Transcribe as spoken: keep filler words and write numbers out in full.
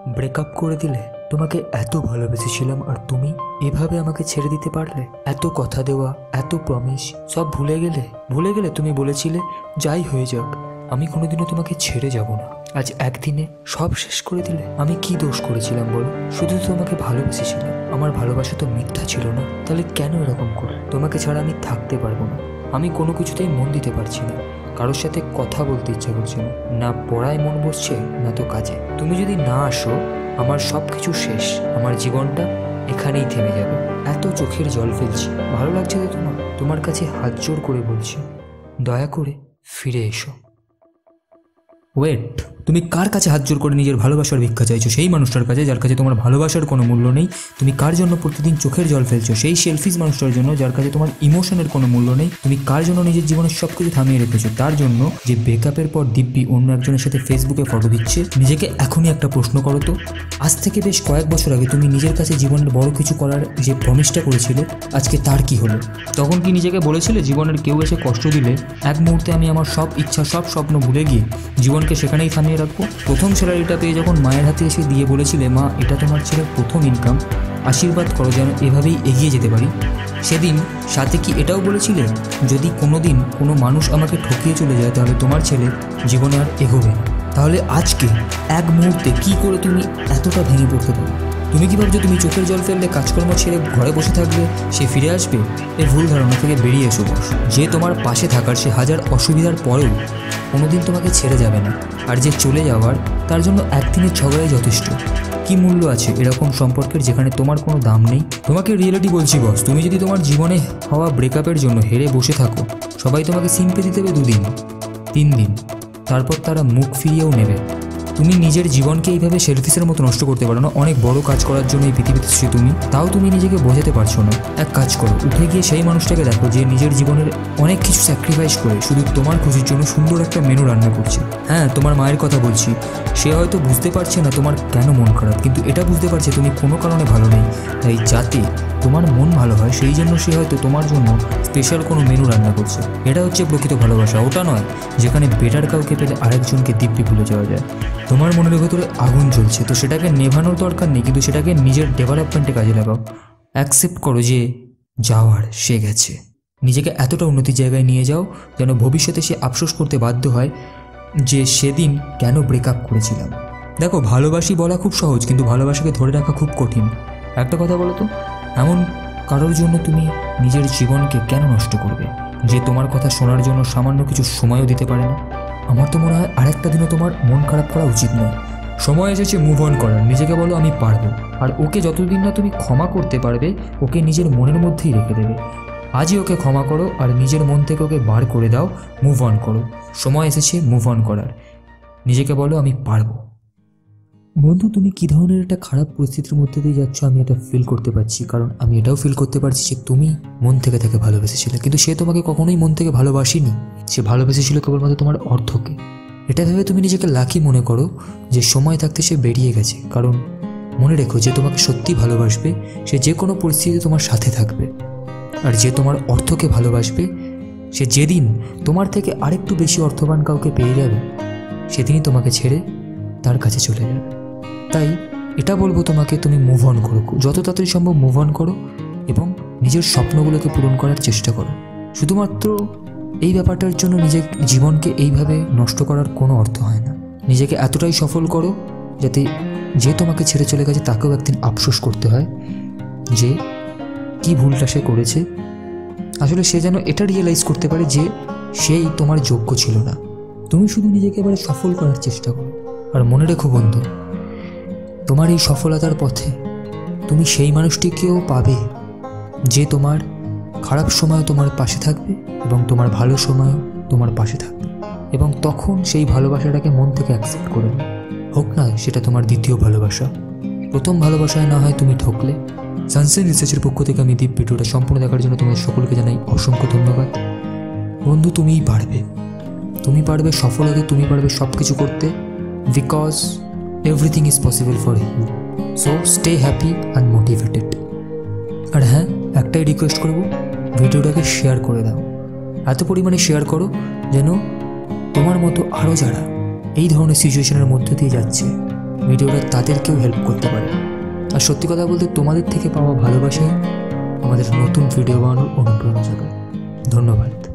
Breakup করে দিলে। তোমাকে এত ভালোবেসেছিলাম আর তুমি এভাবে আমাকে ছেড়ে দিতে পারলে? এত কথা দেওয়া, এত প্রমিস সব ভুলে গেলে? ভুলে গেলে তুমি বলেছিলে যাই হয়ে যাক আমি কোনোদিনও তোমাকে ছেড়ে যাব না। আজ একদিনে সব শেষ করে দিলে। আমি কি দোষ করেছিলাম বলো? শুধু তোমাকে ভালোবেসেছিলাম। আমার ভালোবাসা তো মিথ্যা ছিল না। তাহলে কেন এরকম করে? তোমাকে ছাড়া আমি থাকতে পারবো না। আমি কোনো কিছুতেই মন দিতে পারছি না। কারোর সাথে কথা বলতে ইচ্ছা করছে না। না পড়ায় মন বসছে, না তো কাজে। তুমি যদি না আসো আমার সব কিছু শেষ। আমার জীবনটা এখানেই থেমে যাবে। এত চোখের জল ফেলছি। ভালো লাগছে তো তোমার? তোমার কাছে হাত জোর করে বলছি, দয়া করে ফিরে এসো। ওয়েট, তুমি কার কাছে হাত জোর করে নিজের ভালোবাসার ভিক্ষা চাইছো? সেই মানুষটার কাছে যার কাছে তোমার ভালোবাসার কোনো মূল্য নেই। তুমি কার জন্য প্রতিদিন চোখের জল ফেলছো? সেই সেলফিশ মানুষটার জন্য যার কাছে তোমার ইমোশনের কোনো মূল্য নেই। তুমি কার জন্য নিজের জীবনের সব কিছু থামিয়ে রেখেছো? তার জন্য যে ব্রেকআপের পর দিব্যি অন্য একজনের সাথে ফেসবুকে ফটো দিচ্ছে। নিজেকে এখনই একটা প্রশ্ন করো তো, আজ থেকে বেশ কয়েক বছর আগে তুমি নিজের কাছে জীবনের বড় কিছু করার যে প্রমিসটা করেছিলে, আজকে তার কি হলো? তখন কি নিজেকে বলেছিলে জীবনের কেউ এসে কষ্ট দিলে এক মুহূর্তে আমি আমার সব ইচ্ছা, সব স্বপ্ন ভুলে গিয়ে জীবনকে সেখানেই থামিয়ে রাখবো? প্রথম স্যালারিটা পেয়ে যখন মায়ের হাতে এসে দিয়ে বলেছিলে, মা এটা তোমার ছেলের প্রথম ইনকাম, আশীর্বাদ করো যেন এভাবেই এগিয়ে যেতে পারি, সেদিন সাথে কি এটাও বলেছিলে যদি কোনো দিন কোনো মানুষ আমাকে ঠকিয়ে চলে যায় তাহলে তোমার ছেলে জীবনে আর এগোবে? তাহলে আজকে এক মুহূর্তে কি করে তুমি এতটা ভেঙে পড়তে পারো? তুমি কি ভাবছো তুমি চোখের জল ফেললে, কাজকর্ম ছেড়ে ঘরে বসে থাকবে, সে ফিরে আসবে? এই ভুল ধারণা থেকে বেরিয়ে এসো বস। যে তোমার পাশে থাকার, সে হাজার অসুবিধার পরেও কোনোদিন তোমাকে ছেড়ে যাবে না। আর যে চলে যাওয়ার, তার জন্য একদিনের ঝগড়াই যথেষ্ট। কি মূল্য আছে এরকম সম্পর্কের যেখানে তোমার কোনো দাম নেই? তোমাকে রিয়েলিটি বলছি বস, তুমি যদি তোমার জীবনে হওয়া ব্রেকআপের জন্য হেরে বসে থাকো, সবাই তোমাকে সিম্পেথি দেবে দুদিন, তিন দিন, তারপর তারা মুখ ফিরিয়েও নেবে। তুমি নিজের জীবনকে এইভাবে সেলফিসের মতো নষ্ট করতে পারো না? অনেক বড় কাজ করার জন্য এই পৃথিবীতে এসেছো তুমি, তাও তুমি নিজেকে বোঝাতে পারছো না। এক কাজ করো, উঠে গিয়ে সেই মানুষটাকে দেখো যে নিজের জীবনের অনেক কিছু স্যাক্রিফাইস করে শুধু তোমার খুশির জন্য সুন্দর একটা মেনু রান্না করছে। হ্যাঁ, তোমার মায়ের কথা বলছি। সে হয়তো বুঝতে পারছে না তোমার কেন মন খারাপ, কিন্তু এটা বুঝতে পারছে তুমি কোনো কারণে ভালো নেই। তাই যাতে তোমার মন ভালো হয় সেই জন্য সে হয়তো তোমার জন্য স্পেশাল কোনো মেনু রান্না করছে। এটা হচ্ছে প্রকৃত ভালোবাসা। ওটা নয় যেখানে বেটার কাউকে পেলে আরেকজনকে দিব্যি ভুলে যাওয়া যায়। তোমার মনের ভেতরে আগুন জ্বলছে, তো সেটাকে নেভানোর দরকার নেই, কিন্তু সেটাকে নিজের ডেভেলপমেন্টে কাজে লাগাও। অ্যাকসেপ্ট করো যে যাওয়ার সে গেছে। নিজেকে এতটা উন্নতির জায়গায় নিয়ে যাও যেন ভবিষ্যতে সে আফসোস করতে বাধ্য হয় যে সেদিন কেন ব্রেকআপ করেছিলাম। দেখো, ভালোবাসি বলা খুব সহজ, কিন্তু ভালোবাসাকে ধরে রাখা খুব কঠিন। একটা কথা বলো তো, এমন কারোর জন্য তুমি নিজের জীবনকে কেন নষ্ট করবে যে তোমার কথা শোনার জন্য সামান্য কিছু সময়ও দিতে পারে না? আমার তো মনে হয় আরেকটা দিনও তোমার মন খারাপ করা উচিত নয়। সময় এসেছে মুভ অন করার। নিজেকে বলো আমি পারবো। আর ওকে যতদিন না তুমি ক্ষমা করতে পারবে, ওকে নিজের মনের মধ্যেই রেখে দেবে। আজই ওকে ক্ষমা করো আর নিজের মন থেকে ওকে বার করে দাও। মুভ অন করো। সময় এসেছে মুভ অন করার। নিজেকে বলো আমি পারবো। বন্ধু, তুমি কী ধরনের একটা খারাপ পরিস্থিতির মধ্যে দিয়ে যাচ্ছ আমি এটা ফিল করতে পারছি, কারণ আমি এটাও ফিল করতে পারছি যে তুমি মন থেকে তাকে ভালোবেসেছিলে, কিন্তু সে তোমাকে কখনোই মন থেকে ভালোবাসেনি। সে ভালোবেসেছিল কেবলমাত্র তোমার অর্থকে। এটা ভেবে তুমি নিজেকে লাকি মনে করো যে সময় থাকতে সে বেরিয়ে গেছে, কারণ মনে রেখো যে তোমাকে সত্যি ভালোবাসবে সে যে কোনো পরিস্থিতিতে তোমার সাথে থাকবে। আর যে তোমার অর্থকে ভালোবাসবে সে যেদিন তোমার থেকে আরেকটু বেশি অর্থবান কাউকে পেয়ে যাবে সেদিনই তোমাকে ছেড়ে তার কাছে চলে যাবে। তাই এটা বলবো তোমাকে, তুমি মুভ অন করো, যত তাড়াতাড়ি সম্ভব মুভ অন করো এবং নিজের স্বপ্নগুলোকে পূরণ করার চেষ্টা করো। শুধুমাত্র এই ব্যাপারটার জন্য নিজের জীবনকে এইভাবে নষ্ট করার কোনো অর্থ হয় না। নিজেকে এতটাই সফল করো যাতে যে তোমাকে ছেড়ে চলে গেছে তাকেও একদিন আফসোস করতে হয় যে কি ভুলটা সে করেছে। আসলে সে যেন এটা রিয়েলাইজ করতে পারে যে সেই তোমার যোগ্য ছিল না। তুমি শুধু নিজেকে এবারে সফল করার চেষ্টা করো। আর মনে রেখো বন্ধু, তোমার এই সফলতার পথে তুমি সেই মানুষটিকেও পাবে যে তোমার খারাপ সময় তোমার পাশে থাকবে এবং তোমার ভালো সময় তোমার পাশে থাকবে। এবং তখন সেই ভালোবাসাটাকে মন থেকে অ্যাকসেপ্ট করে নাও। হোক না সেটা তোমার দ্বিতীয় ভালোবাসা, প্রথম ভালোবাসায় না হয় তুমি ঠকলে। সানসাইন রিসার্চের পক্ষ থেকে আমি দীপ ভিডিওটা সম্পূর্ণ দেখার জন্য তোমাদের সকলকে জানাই অসংখ্য ধন্যবাদ। বন্ধু, তুমিই পারবে, তুমি পারবে সফল হতে, তুমি পারবে সব কিছু করতে, because everything is possible for you. So stay happy and motivated. আর হ্যাঁ, একটাই রিকোয়েস্ট করব, ভিডিওটাকে শেয়ার করে দাও। এত পরিমাণে শেয়ার করো যেন তোমার মতো আরও যারা এই ধরনের সিচুয়েশনের মধ্যে দিয়ে যাচ্ছে ভিডিওটা তাদেরকেও হেল্প করতে পারে। আর সত্যি কথা বলতে তোমাদের থেকে পাওয়া ভালোবাসায় আমাদের নতুন ভিডিও বানানোর অনুপ্রেরণা জাগায়। ধন্যবাদ।